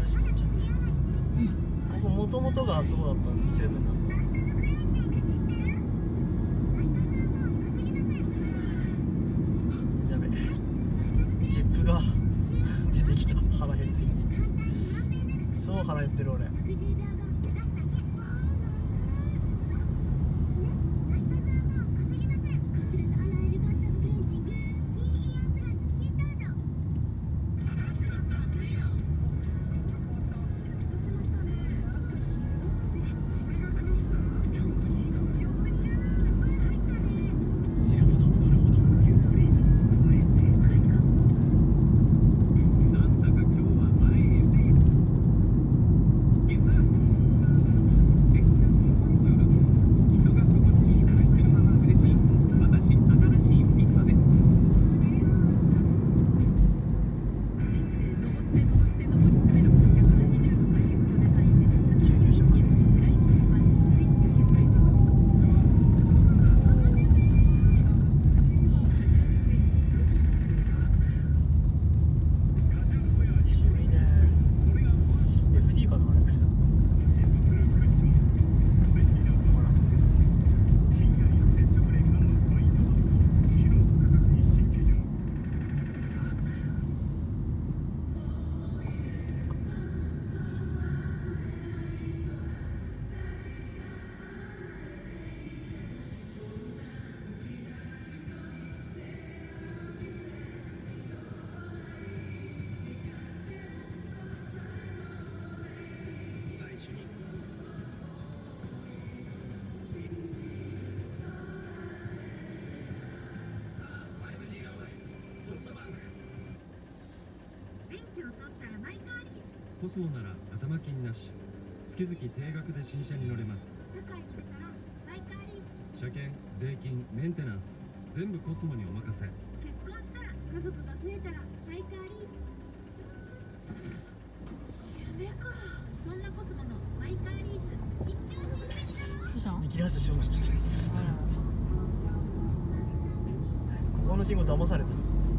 しとっちゃった。ここもともとがそうだったんで、セブンなんで。やべ、ゲップが出てきた。腹減りすぎて。そう腹減ってる俺。 コスモなら頭金なし、月々定額で新車に乗れます。 社会に出たらマイカーリース。 車検、税金、メンテナンス、全部コスモにお任せ。 結婚したら家族が増えたらマイカーリース。夢か。そんなコスモのマイカーリース一生新車になろう。 どうしたの？見切り発車しようとして。ここの信号騙された。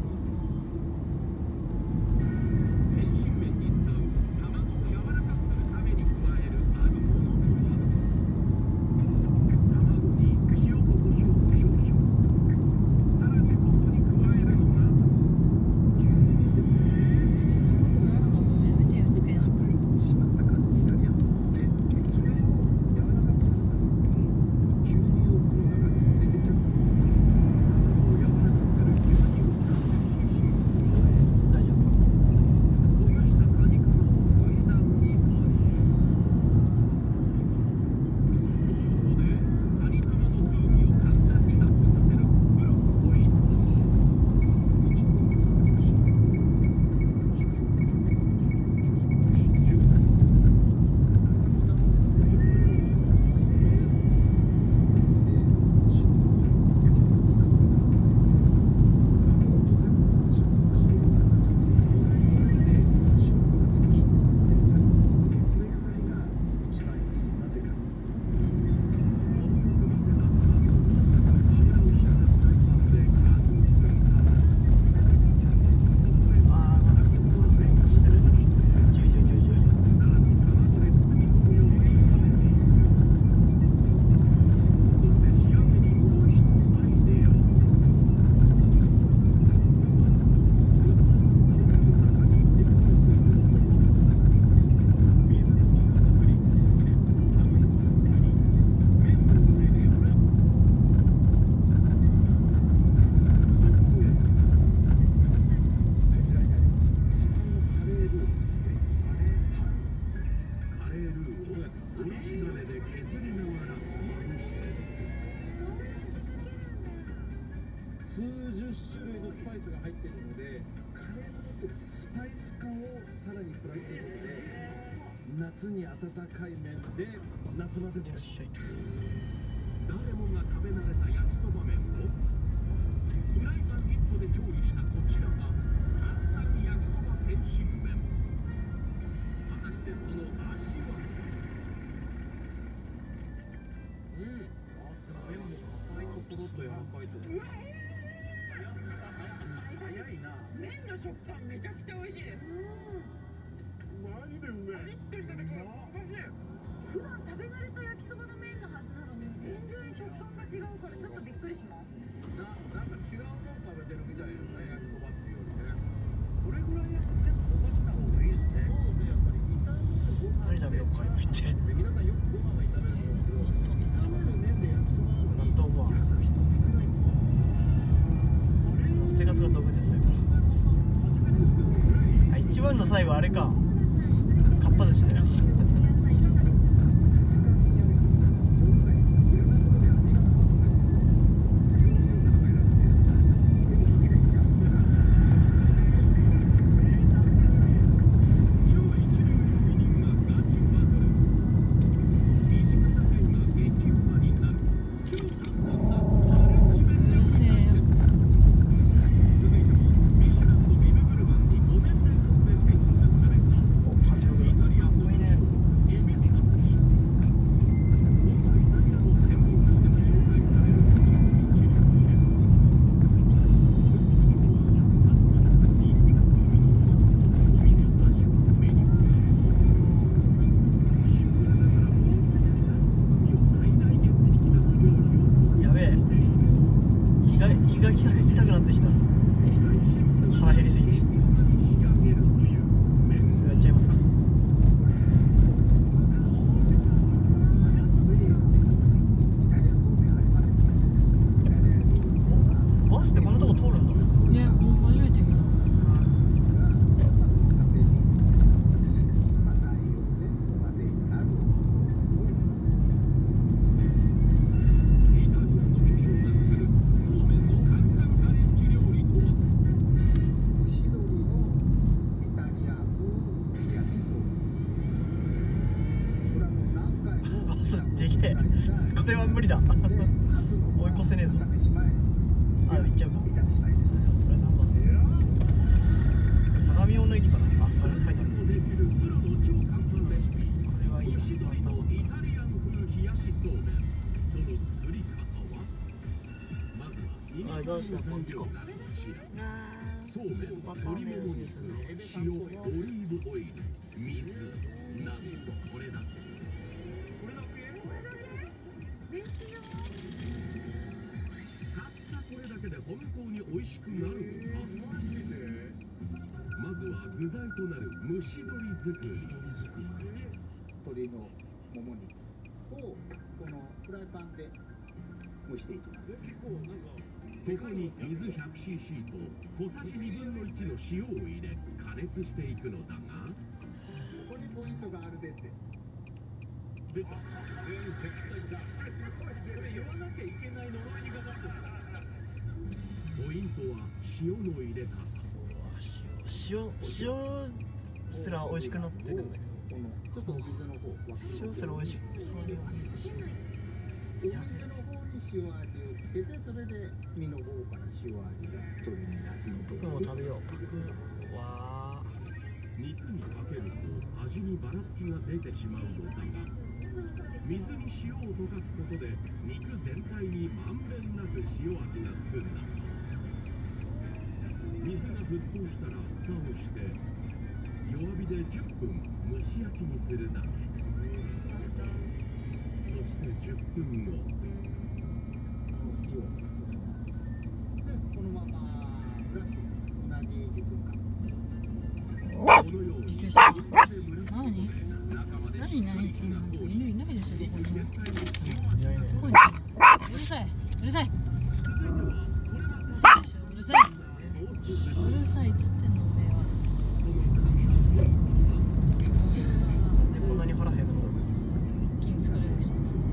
数十種類のスパイスが入っているので、カレーの持ってるスパイス感をさらにプラスすることで、夏に温かい麺で夏バテ防止。 誰もが食べ慣れた焼きそば麺をフライパン1個で調理したこちらは簡単焼きそば天津麺。果たしてその味は？ 麺も硬いところと柔らかいところ。 早いな。麺の食感めちゃくちゃ美味しいです。 普段食べ慣れた焼きそばの麺のはずなのに全然食感が違うからちょっとびっくりします。 なんか違うもん食べてるみたいよね、焼きそばっていうよりね。これぐらいやっぱ麺焦がした方がいいですね。 そうですね、やっぱり炒めるご飯何食べようか今言って皆さんよくご飯は炒めると思うんですけど、炒める麺で焼きそばなのに納豆ご飯焼く人少ないんですよ。 ステカスが飛ぶで最後。あ、一番の最後あれか、かっぱ寿司だよ。痛くなってきた。腹減りすぎて。やっちゃいますか。バスってこんなとこ通るんだ。 ね、もう初めて見た。 これは無理だ。追い越せねえぞ。あ、行っちゃうか。それ何バス？相模大野駅かな。あ、それ書いてある。これはいいな。あ、どうした？こんにちは。 そうめん、鶏もも肉、塩、オリーブオイル、水、なんとこれだけ。たったこれだけで本当に美味しくなるのか。まずは具材となる蒸し鶏作り。 鶏のもも肉をこのフライパンで蒸していきます。 ここに水 100cc と小さじ1/2の塩を入れ加熱していくのだが、 ここにポイントがあるでって。 出た。これ言わなきゃいけない呪いにかかってる。ポイントは塩の入れ方。 塩すら美味しくなってるんだけど。 ちょっとお水の方。 塩すら美味しく。そういうお水の方に塩味をつけて、それで身の方から塩味が鶏に馴染んで。 僕も食べよう。僕は肉にかけると味にばらつきが出てしまうのだが、水に塩を溶かすことで肉全体にまんべんなく塩味がつくんだそう。水が沸騰したら蓋をして弱火で10分蒸し焼きにするだけ。そして10分後、 火を止めます。で、このままフラッシュ同じ10分間。 このように何って犬いないでしょ、ここに。 いないね。 うるさい、うるさい。うるさい。うるさいっつってんの、俺は。 なんでこんなに腹減るんだろう。 一気に疲れるし。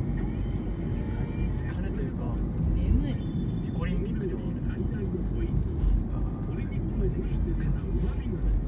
疲れというか、 眠い。 オリンピックでも最大のポイントは鶏肉を蒸して出た旨味が